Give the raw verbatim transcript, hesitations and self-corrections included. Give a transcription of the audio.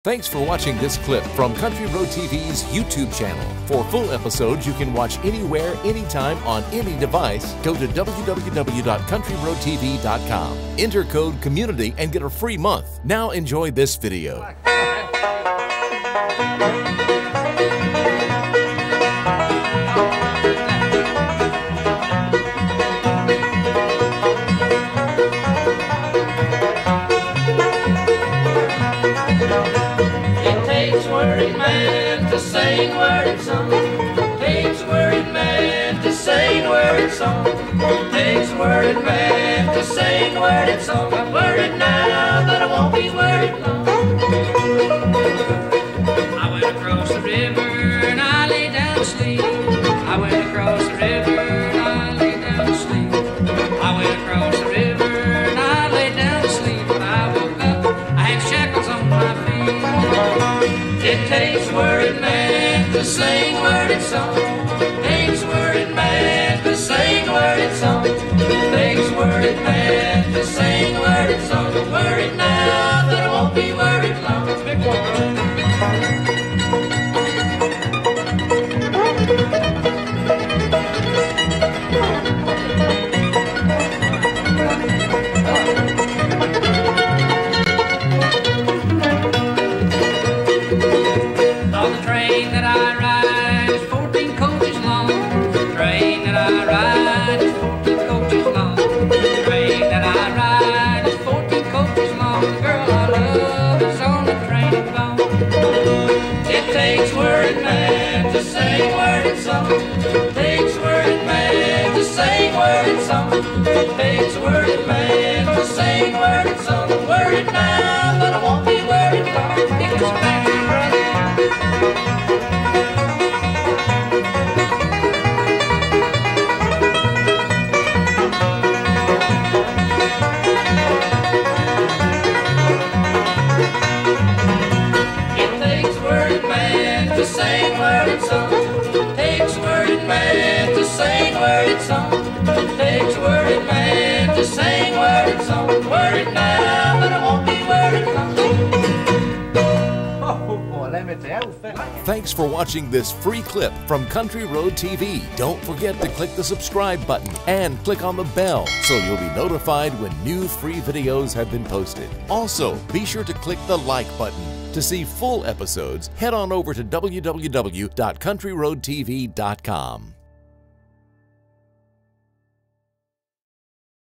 Thanks for watching this clip from Country Road T V's YouTube channel. For full episodes you can watch anywhere, anytime, on any device. Go to w w w dot country road t v dot com. Enter code COMMUNITY and get a free month. Now enjoy this video. Worried man to sing worded song. Takes a worried man to sing worded song. Takes a worried man to sing worded song. I'm worried now, but I won't be worried long. I went across the river and I lay down to sleep. I went across the river and I lay down to sleep. I went across the river and I lay down to sleep. When I woke up, I had shackles on my feet. It takes a worried man to sing worded song. Takes a worried man to sing worded song. Takes a worried man to sing worded song. I'm worried now, but I won't be worried long. Takes a worried man to sing worded song. Takes a worried man to sing worded song. Takes a worried man to sing worded song. I'm worried now, but I won't be worried long. It goes back to brother. To sing worded song. Takes a worried man to sing worded song. Takes a worried man to sing worded song. I'm worried now, but I won't be worried long. Oh boy, let me tell you. Thanks for watching this free clip from Country Road T V. Don't forget to click the subscribe button and click on the bell so you'll be notified when new free videos have been posted. Also, be sure to click the like button. To see full episodes, head on over to w w w dot country road t v dot com.